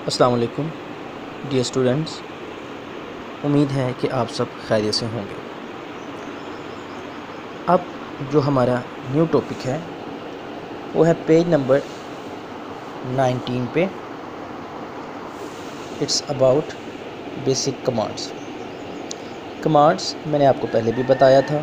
अस्सलाम वालेकुम dear students, उम्मीद है कि आप सब खैरियत से होंगे। अब जो हमारा न्यू टॉपिक है वो है पेज नंबर 19 पे। It's about basic commands. Commands मैंने आपको पहले भी बताया था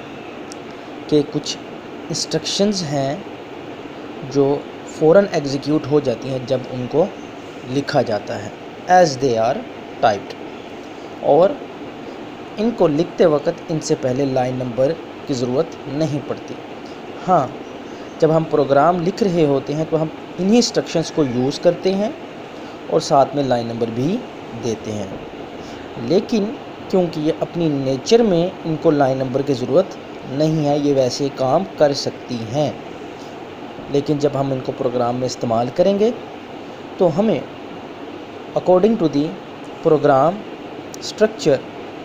कि कुछ इंस्ट्रक्शंस हैं जो फ़ौरन एग्जीक्यूट हो जाती हैं जब उनको लिखा जाता है, एज़ दे आर टाइप्ड, और इनको लिखते वक्त इनसे पहले लाइन नंबर की ज़रूरत नहीं पड़ती। हाँ, जब हम प्रोग्राम लिख रहे होते हैं तो हम इन्हीं इंस्ट्रक्शंस को यूज़ करते हैं और साथ में लाइन नंबर भी देते हैं, लेकिन क्योंकि ये अपनी नेचर में इनको लाइन नंबर की ज़रूरत नहीं है, ये वैसे काम कर सकती हैं। लेकिन जब हम इनको प्रोग्राम में इस्तेमाल करेंगे तो हमें according to the program structure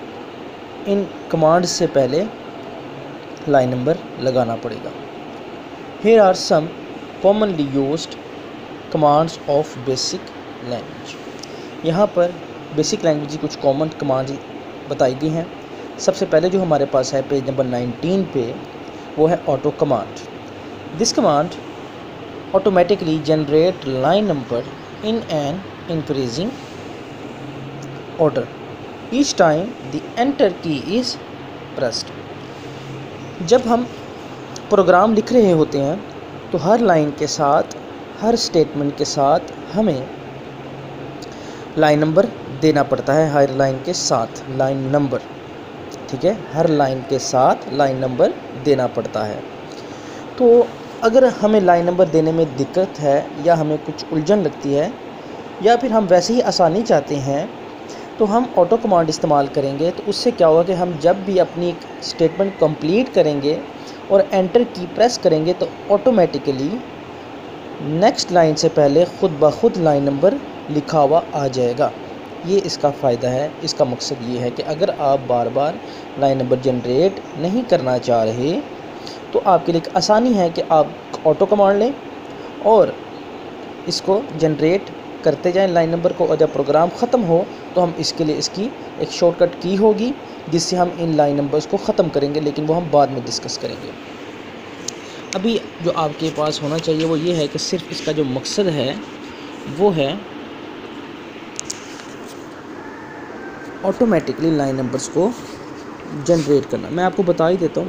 इन कमांड्स से पहले लाइन नंबर लगाना पड़ेगा। Here are some commonly used commands of basic language। यहाँ पर बेसिक लैंग्वेज की कुछ कॉमन कमांड्स बताई गई हैं। सबसे पहले जो हमारे पास है पेज नंबर 19 पे, वो है auto command. This command automatically generate line number in an increasing order each time the enter key is pressed. जब हम प्रोग्राम लिख रहे होते हैं तो हर लाइन के साथ, हर स्टेटमेंट के साथ हमें लाइन नंबर देना पड़ता है। हर लाइन के साथ लाइन नंबर, ठीक है, हर लाइन के साथ लाइन नंबर देना पड़ता है। तो अगर हमें लाइन नंबर देने में दिक्कत है या हमें कुछ उलझन लगती है या फिर हम वैसे ही आसानी चाहते हैं तो हम ऑटो कमांड इस्तेमाल करेंगे। तो उससे क्या होगा कि हम जब भी अपनी स्टेटमेंट कंप्लीट करेंगे और एंटर की प्रेस करेंगे तो ऑटोमेटिकली नेक्स्ट लाइन से पहले खुद ब खुद लाइन नंबर लिखा हुआ आ जाएगा। ये इसका फ़ायदा है। इसका मकसद ये है कि अगर आप बार बार लाइन नंबर जनरेट नहीं करना चाह रहे तो आपके लिए आसानी है कि आप ऑटो कमांड लें और इसको जनरेट करते जाएं लाइन नंबर को, और जब प्रोग्राम ख़त्म हो तो हम इसके लिए इसकी एक शॉर्टकट की होगी जिससे हम इन लाइन नंबर्स को ख़त्म करेंगे, लेकिन वो हम बाद में डिस्कस करेंगे। अभी जो आपके पास होना चाहिए वो ये है कि सिर्फ इसका जो मकसद है वो है ऑटोमेटिकली लाइन नंबर्स को जनरेट करना। मैं आपको बता ही देता हूँ।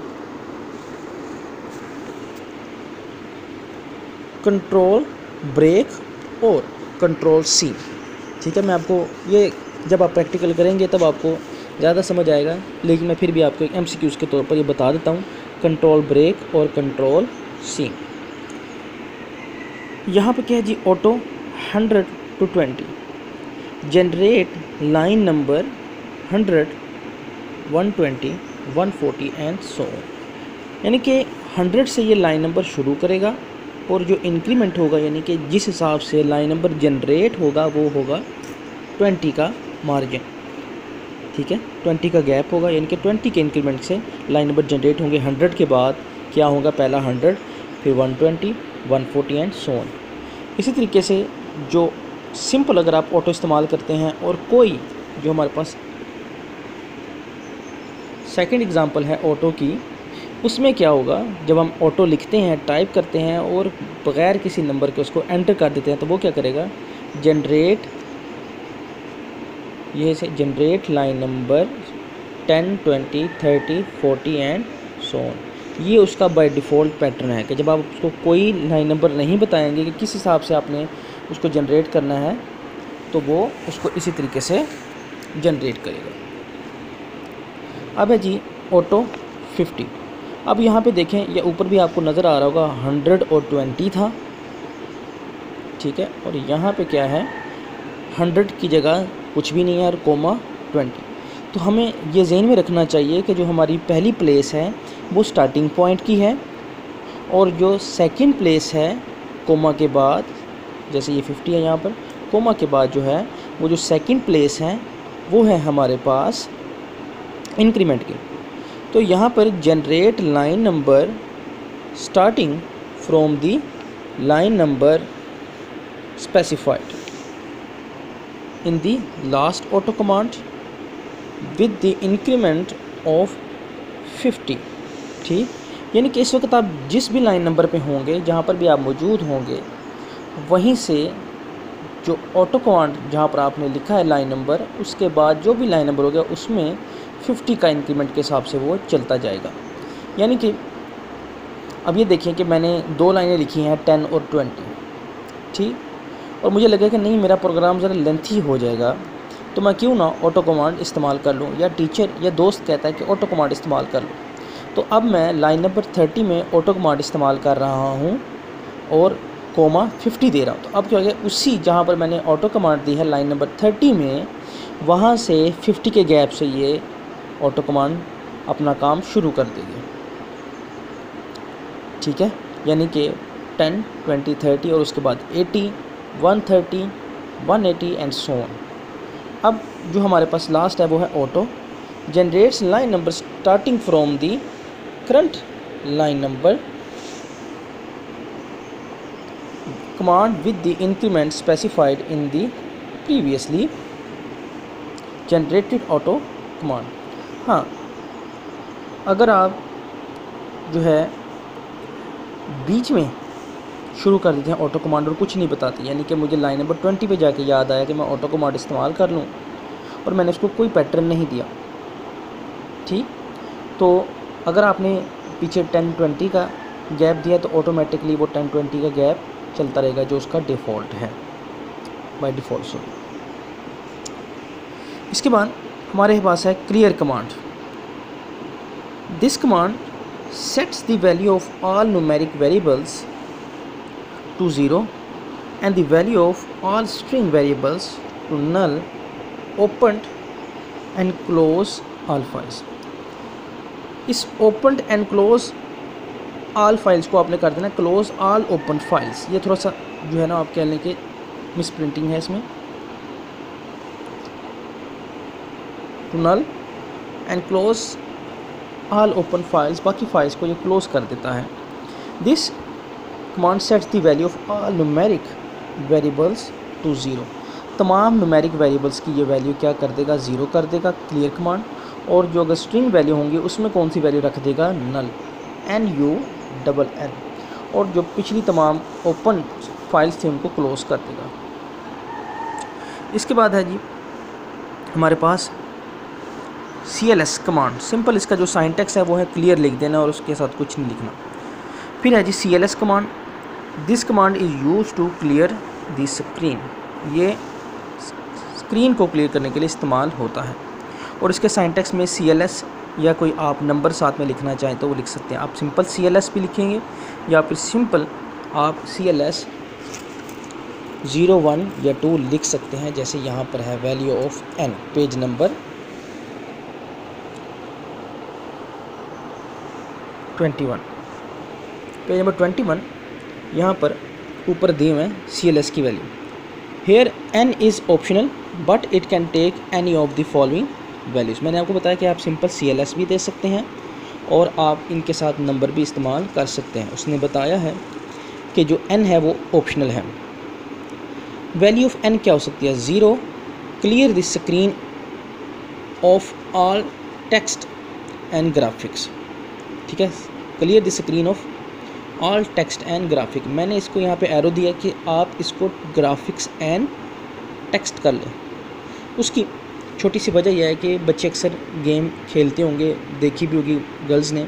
कंट्रोल ब्रेक और कंट्रोल सी, ठीक है। मैं आपको ये जब आप प्रैक्टिकल करेंगे तब आपको ज़्यादा समझ आएगा, लेकिन मैं फिर भी आपको एक MCQs के तौर पर ये बता देता हूँ। कंट्रोल ब्रेक और कंट्रोल सी। यहाँ पे क्या है जी, auto 100 to 20 generate line number 100, 120, 140 and so on. यानी कि 100 से ये लाइन नंबर शुरू करेगा और जो इंक्रीमेंट होगा, यानी कि जिस हिसाब से लाइन नंबर जनरेट होगा वो होगा 20 का मार्जिन, ठीक है। 20 का गैप होगा, यानी कि 20 के इंक्रीमेंट से लाइन नंबर जनरेट होंगे। 100 के बाद क्या होगा, पहला 100, फिर 120, 140 एंड सो ऑन। इसी तरीके से जो सिंपल अगर आप ऑटो इस्तेमाल करते हैं और कोई जो हमारे पास सेकंड एग्जांपल है ऑटो की, उसमें क्या होगा, जब हम ऑटो लिखते हैं, टाइप करते हैं और बग़ैर किसी नंबर के उसको एंटर कर देते हैं तो वो क्या करेगा, जनरेट, ये से generate line number 10, 20, 30, 40 and so on. ये उसका बाय डिफ़ॉल्ट पैटर्न है कि जब आप उसको कोई लाइन नंबर नहीं बताएंगे कि किस हिसाब से आपने उसको जनरेट करना है तो वो उसको इसी तरीके से जनरेट करेगा। अब है जी ऑटो 50। अब यहाँ पे देखें, या ऊपर भी आपको नज़र आ रहा होगा 100 और 20 था, ठीक है, और यहाँ पे क्या है, 100 की जगह कुछ भी नहीं है और कोमा 20। तो हमें ये ज़हन में रखना चाहिए कि जो हमारी पहली प्लेस है वो स्टार्टिंग पॉइंट की है, और जो सेकंड प्लेस है कोमा के बाद, जैसे ये 50 है यहाँ पर, कोमा के बाद जो है वो जो सेकंड प्लेस है वो है हमारे पास इंक्रीमेंट की। तो यहाँ पर generate line number starting from the line number specified, in the last auto command with the increment of 50। ठीक, यानी कि इस वक्त आप जिस भी लाइन नंबर पे होंगे, जहाँ पर भी आप मौजूद होंगे, वहीं से जो ऑटो कमांड जहाँ पर आपने लिखा है लाइन नंबर, उसके बाद जो भी लाइन नंबर हो गया उसमें 50 का इंक्रीमेंट के हिसाब से वो चलता जाएगा। यानी कि अब ये देखिए कि मैंने 2 लाइनें लिखी हैं 10 और 20। ठीक, और मुझे लगा कि नहीं मेरा प्रोग्राम ज़रा लेंथी हो जाएगा, तो मैं क्यों ना ऑटो कमांड इस्तेमाल कर लूँ, या टीचर या दोस्त कहता है कि ऑटो कमांड इस्तेमाल कर लूँ। तो अब मैं लाइन नंबर 30 में ऑटो कमांड इस्तेमाल कर रहा हूँ और कोमा 50 दे रहा हूँ। तो अब क्या हो गया, उसी जहाँ पर मैंने ऑटो कमांड दी है लाइन नंबर 30 में, वहाँ से 50 के गैप से ये ऑटो कमांड अपना काम शुरू कर देगी। ठीक है, यानी कि 10, 20, 30 और उसके बाद 80, 130, 180 एंड सो ऑन। अब जो हमारे पास लास्ट है वो है auto generates line number starting from the current line number command with the increment specified in the previously generated auto command। हाँ, अगर आप जो है बीच में शुरू कर देते हैं ऑटो कमांड और कुछ नहीं बताते, यानी कि मुझे लाइन नंबर 20 पे जाके याद आया कि मैं ऑटो कमांड इस्तेमाल कर लूँ और मैंने उसको कोई पैटर्न नहीं दिया। ठीक, तो अगर आपने पीछे 10-20 का गैप दिया तो ऑटोमेटिकली वो 10-20 का गैप चलता रहेगा जो उसका डिफ़ॉल्ट है, बाय डिफ़ॉल्ट। सॉरी, इसके बाद हमारे पास है clear command. This command sets the value of all numeric variables to 0 and the value of all string variables to null, open and close all files. इस open and close all files को आपने कर देना close all open files. ये थोड़ा सा जो है ना आप कह लें कि मिस प्रिंटिंग है इसमें। To null and close all open files, बाकी फाइल्स को ये क्लोज कर देता है। This command sets the value of all numeric variables to 0। तमाम न्यूमेरिक वेरिएबल्स की ये वैल्यू क्या कर देगा, 0 कर देगा क्लियर कमांड। और जो अगर स्ट्रिंग वैल्यू होंगी उसमें कौन सी वैल्यू रख देगा, नल, NULL। और जो पिछली तमाम ओपन फाइल्स थी उनको क्लोज कर देगा। इसके बाद है जी हमारे पास CLS कमांड। सिंपल इसका जो साइंटेक्स है वो है क्लियर लिख देना और उसके साथ कुछ नहीं लिखना। फिर है जी CLS command. This command is use to clear the screen. ये स्क्रीन को क्लियर करने के लिए इस्तेमाल होता है। और इसके साइंटेक्स में CLS या कोई आप नंबर साथ में लिखना चाहें तो वो लिख सकते हैं। आप सिंपल CLS भी लिखेंगे या फिर सिंपल आप CLS 0, 1 या 2 लिख सकते हैं। जैसे यहाँ पर है value of n, page number 21, page number 21 यहाँ पर ऊपर दिए हुए हैं CLS की value. Here n is optional but it can take any of the following values. मैंने आपको बताया कि आप सिंपल CLS भी दे सकते हैं और आप इनके साथ नंबर भी इस्तेमाल कर सकते हैं। उसने बताया है कि जो n है वो ऑप्शनल है। वैल्यू ऑफ n क्या हो सकती है, 0, clear the screen of all text and graphics. ठीक है, clear the screen of all text and graphic. मैंने इसको यहाँ पे एरो दिया कि आप इसको ग्राफिक्स एंड टेक्स्ट कर लें। उसकी छोटी सी वजह यह है कि बच्चे अक्सर गेम खेलते होंगे, देखी भी होगी गर्ल्स ने,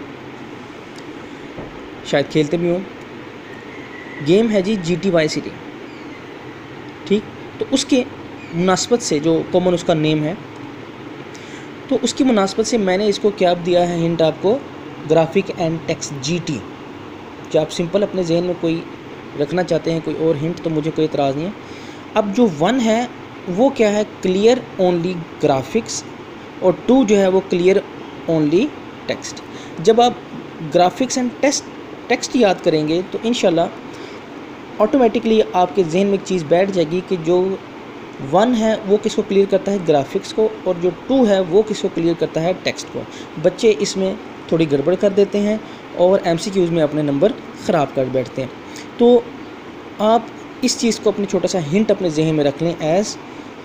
शायद खेलते भी हों। गेम है जी GT Vice City। ठीक, तो उसके मुनासबत से जो कॉमन उसका नेम है, तो उसकी मुनासबत से मैंने इसको क्या दिया है हिंट आपको, ग्राफिक एंड टेक्स्ट GT। जो आप सिंपल अपने जहन में कोई रखना चाहते हैं कोई और हिंट तो मुझे कोई एतराज़ नहीं है। अब जो 1 है वो क्या है, क्लियर ओनली ग्राफिक्स, और 2 जो है वो क्लियर ओनली टेक्स्ट। जब आप ग्राफिक्स एंड टेक्स्ट याद करेंगे तो इंशाल्लाह ऑटोमेटिकली आपके जहन में एक चीज़ बैठ जाएगी कि जो 1 है वो किसको क्लियर करता है, ग्राफिक्स को, और जो 2 है वो किसको क्लियर करता है, टेक्स्ट को। बच्चे इसमें थोड़ी गड़बड़ कर देते हैं और MCQs में अपने नंबर ख़राब कर बैठते हैं। तो आप इस चीज़ को अपनी छोटा सा हिंट अपने जहन में रख लें as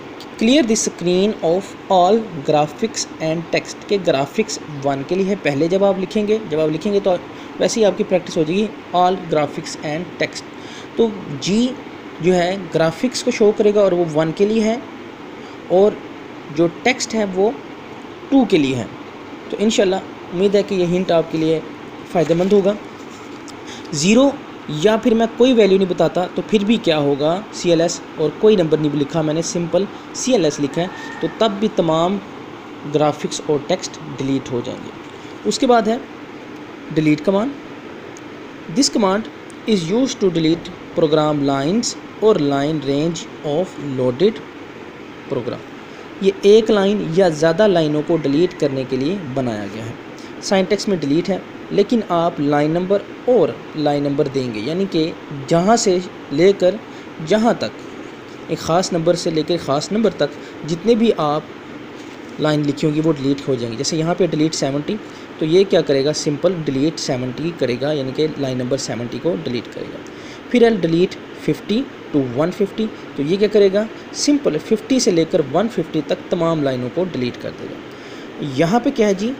clear the screen of all graphics and text के ग्राफिक्स 1 के लिए है। पहले जब आप लिखेंगे तो वैसे ही आपकी प्रैक्टिस हो जाएगी ऑल ग्राफिक्स एंड टेक्स्ट। तो जी जो है ग्राफिक्स को शो करेगा और वो 1 के लिए है, और जो टेक्स्ट है वो 2 के लिए है। तो इंशाल्लाह उम्मीद है कि ये हिंट आपके लिए फ़ायदेमंद होगा। 0 या फिर मैं कोई वैल्यू नहीं बताता तो फिर भी क्या होगा, CLS और कोई नंबर नहीं लिखा मैंने, सिंपल CLS लिखा है, तो तब भी तमाम ग्राफिक्स और टेक्स्ट डिलीट हो जाएंगे। उसके बाद है delete command. This command is used to delete program lines और line range of loaded program. ये एक लाइन या ज़्यादा लाइनों को डिलीट करने के लिए बनाया गया है। सिंटैक्स में डिलीट है, लेकिन आप लाइन नंबर और लाइन नंबर देंगे, यानी कि जहाँ से लेकर जहाँ तक, एक ख़ास नंबर से लेकर ख़ास नंबर तक जितने भी आप लाइन लिखी होंगी वो डिलीट हो जाएंगी। जैसे यहाँ पे डिलीट 70, तो ये क्या करेगा, सिंपल डिलीट 70 करेगा, यानी कि लाइन नंबर 70 को डिलीट करेगा। फिर डिलीट 50 to 150, तो ये क्या करेगा, सिंपल 50 से लेकर 150 तक तमाम लाइनों को डिलीट कर देगा। यहाँ पे क्या है जी,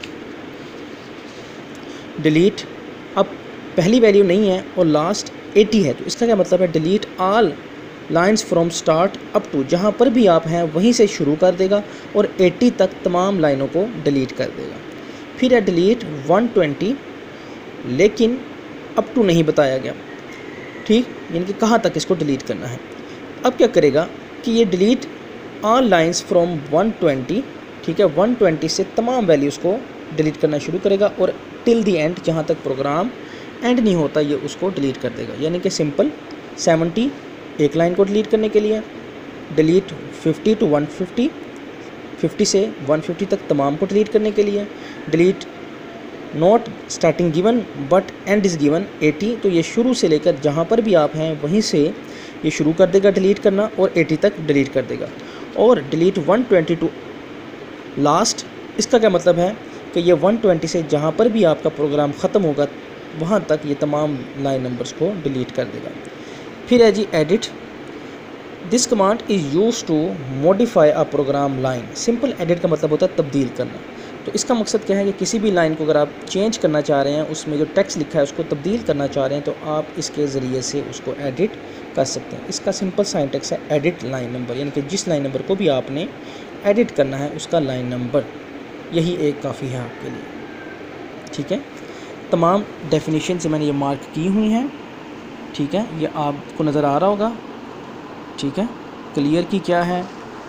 डिलीट अब पहली वैल्यू नहीं है और लास्ट 80 है, तो इसका क्या मतलब है, delete all lines from start up to, जहाँ पर भी आप हैं वहीं से शुरू कर देगा और 80 तक तमाम लाइनों को डिलीट कर देगा। फिर है डिलीट 120, लेकिन अप टू नहीं बताया गया, ठीक, यानी कि कहाँ तक इसको डिलीट करना है। अब क्या करेगा कि ये डिलीट ऑल लाइंस फ्रॉम 120, ठीक है, 120 से तमाम वैल्यूज़ को डिलीट करना शुरू करेगा और टिल दी एंड, जहाँ तक प्रोग्राम एंड नहीं होता ये उसको डिलीट कर देगा। यानी कि सिंपल 70 एक लाइन को डिलीट करने के लिए, डिलीट 50 to 150, 50 से 150 तक तमाम को डिलीट करने के लिए, delete not starting given but end is given 80, तो ये शुरू से लेकर जहाँ पर भी आप हैं वहीं से ये शुरू कर देगा डिलीट करना और 80 तक डिलीट कर देगा। और डिलीट 120 टू लास्ट, इसका क्या मतलब है कि ये 120 से जहाँ पर भी आपका प्रोग्राम ख़त्म होगा वहाँ तक ये तमाम लाइन नंबर्स को डिलीट कर देगा। फिर है जी edit. This command is use to modify a program line. Simple edit का मतलब होता है तब्दील करना। तो इसका मकसद क्या है कि किसी भी लाइन को अगर आप चेंज करना चाह रहे हैं, उसमें जो टेक्स्ट लिखा है उसको तब्दील करना चाह रहे हैं, तो आप इसके ज़रिए से उसको एडिट कर सकते हैं। इसका सिंपल सिंटैक्स है एडिट लाइन नंबर, यानी कि जिस लाइन नंबर को भी आपने एडिट करना है उसका लाइन नंबर, यही एक काफ़ी है आपके लिए, ठीक है। तमाम डेफिनेशन से मैंने ये मार्क की हुई हैं, ठीक है, ये आपको नज़र आ रहा होगा, ठीक है। क्लियर की क्या है,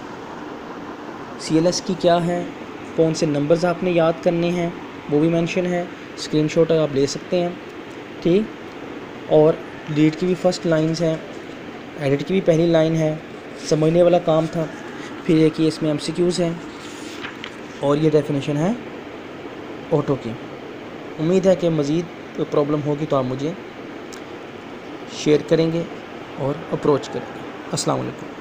CLS की क्या है, कौन से नंबर्स आपने याद करने हैं वो भी मेंशन है, स्क्रीनशॉट आप ले सकते हैं, ठीक। और डिलीट की भी फर्स्ट लाइंस हैं, एडिट की भी पहली लाइन है, समझने वाला काम था। फिर एक ये इसमें MCQs हैं और ये डेफिनेशन है ऑटो की। उम्मीद है कि मज़ीद कोई प्रॉब्लम होगी तो आप मुझे शेयर करेंगे और अप्रोच करेंगे। अस्सलाम वालेकुम।